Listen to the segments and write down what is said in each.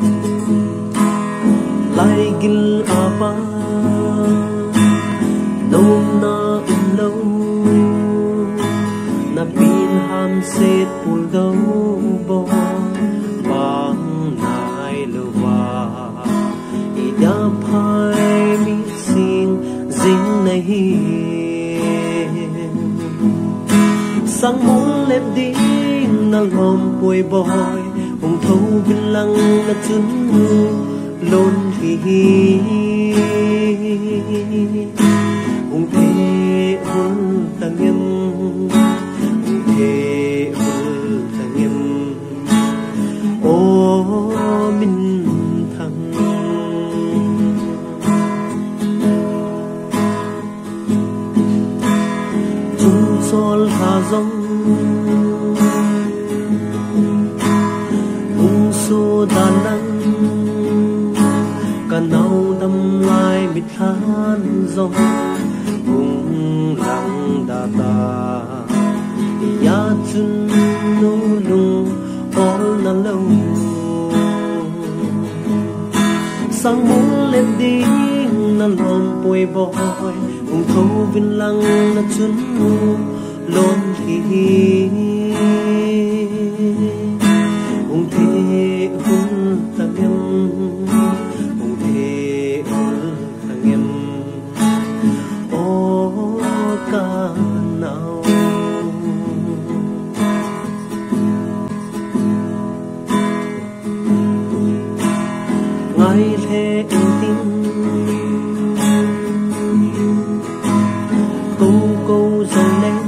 lai gil apa nôm na lâu na pin ham set pul đâu bo bang nai luwa ida phai mi sing ding nahi sang muốn lep ding na lom pui boy hùng thâu bin lăng na chun lôn hi hùng thế hùng tăng em hùng thế hùng tăng em ô minh thăng chung sol hà dông hùng su đà nẵng cả nâu đâm lai mít than gió hùng lăng đà ta ya chun nu lung all na lâu sang muốn lên đi na lom bồi bồi hùng thâu vinh lăng na chun lon hi hùng thế hùng tăng em hùng thế hùng tăng em ô ca nào ngày thế em tin câu câu dòng lên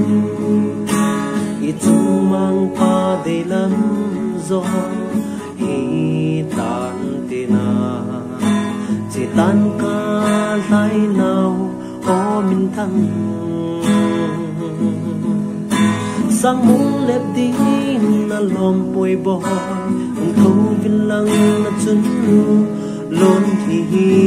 ít chung mang pa để lắm gió hi tan tê na chỉ tan ca lai nào ô minh thăng sang muốn lep đi na lom bồi bồi hùng thâu vinh lăng na chun lôn hi